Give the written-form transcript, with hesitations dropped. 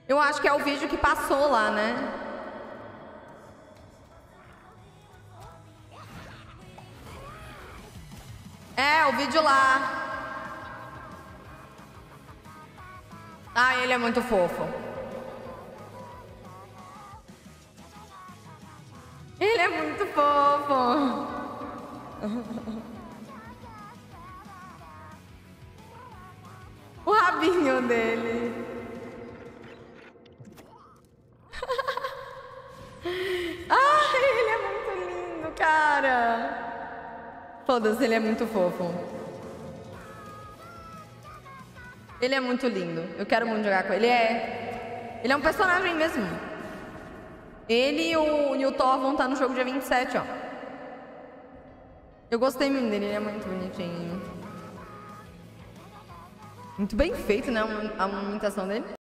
Eu acho que é o vídeo que passou lá, né? É, o vídeo lá. Ah, ele é muito fofo. Ele é muito fofo. O rabinho dele. Ai, ele é muito lindo, cara. Foda-se, ele é muito fofo. Ele é muito lindo. Eu quero muito jogar com ele. Ele é um personagem mesmo. Ele e o Thor vão estar no jogo dia 27, ó. Eu gostei muito dele, ele é muito bonitinho. Muito bem feito, né? A movimentação dele.